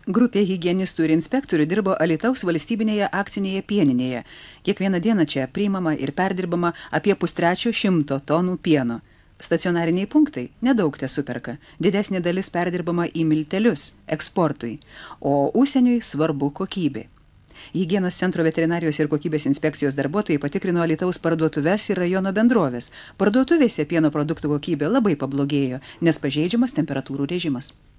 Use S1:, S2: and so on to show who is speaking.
S1: Grupė higienistų ir inspektorių dirbo Alytaus valstybinėje akcinėje pieninėje. Kiekvieną dieną čia priimama ir perdirbama apie 100 tonų pieno. Stacionariniai punktai nedaug tesuperka, didesnė dalis perdirbama į miltelius, eksportui, o užsieniui svarbu kokybė. Higienos centro veterinarijos ir kokybės inspekcijos darbuotojai patikrino Alytaus parduotuves ir rajono bendrovės. Parduotuvėse pieno produktų kokybė labai pablogėjo, nes pažeidžiamas temperatūrų režimas.